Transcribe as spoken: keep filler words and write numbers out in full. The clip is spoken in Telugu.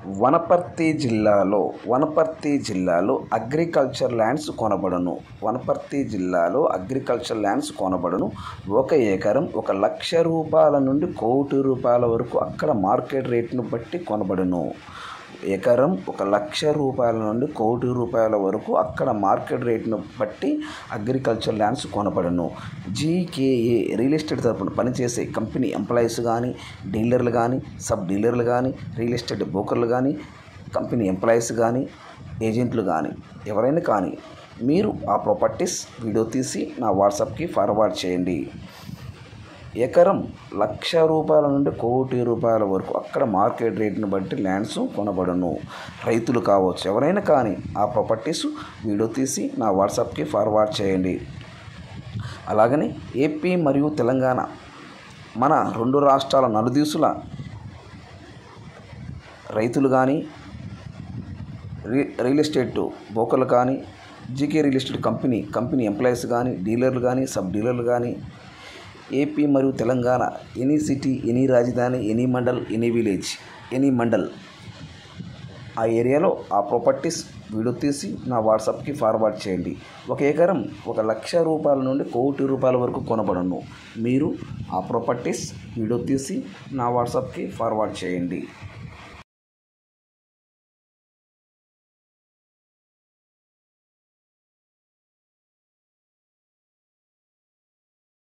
వనపర్తి జిల్లాలో వనపర్తి జిల్లాలో అగ్రికల్చర్ ల్యాండ్స్ కొనబడును. వనపర్తి జిల్లాలో అగ్రికల్చర్ ల్యాండ్స్ కొనబడును. ఒక ఎకరం ఒక లక్ష రూపాయల నుండి కోటి రూపాయల వరకు అక్కడ మార్కెట్ రేట్ను బట్టి కొనబడును. ఎకరం ఒక లక్ష రూపాయల నుండి కోటి రూపాయల వరకు అక్కడ మార్కెట్ రేట్ను బట్టి అగ్రికల్చర్ ల్యాండ్స్ కొనబడును. జీకేఏ రియల్ ఎస్టేట్ తరపున పనిచేసే కంపెనీ ఎంప్లాయీస్ కానీ, డీలర్లు కానీ, సబ్ డీలర్లు కానీ, రియల్ ఎస్టేట్ బ్రోకర్లు కానీ, కంపెనీ ఎంప్లాయీస్ కానీ, ఏజెంట్లు కానీ ఎవరైనా కానీ మీరు ఆ ప్రాపర్టీస్ వీడియో తీసి నా వాట్సాప్కి ఫార్వర్డ్ చేయండి. ఎకరం లక్ష రూపాయల నుండి కోటి రూపాయల వరకు అక్కడ మార్కెట్ రేట్ని బట్టి ల్యాండ్స్ కొనబడును. రైతులు కావచ్చు, ఎవరైనా కానీ ఆ ప్రాపర్టీస్ వీడియో తీసి నా వాట్సాప్కి ఫార్వర్డ్ చేయండి. అలాగనే ఏపీ మరియు తెలంగాణ మన రెండు రాష్ట్రాల నలుదిశల రైతులు కానీ, రియల్ ఎస్టేట్ బ్రోకర్లు కానీ, GK real estate company company employees కానీ, డీలర్లు కానీ, సబ్ డీలర్లు కానీ, ఏపీ మరియు తెలంగాణ ఎనీ సిటీ, ఎనీ రాజధాని, any mandal, any village, any mandal ఆ ఏరియాలో ఆ ప్రాపర్టీస్ వీడియో తీసి నా వాట్సాప్కి ఫార్వర్డ్ చేయండి. ఒక ఎకరం ఒక లక్ష రూపాయల నుండి కోటి రూపాయల వరకు కొనబడును. మీరు ఆ ప్రాపర్టీస్ వీడియో తీసి నా వాట్సాప్కి ఫార్వర్డ్ చేయండి.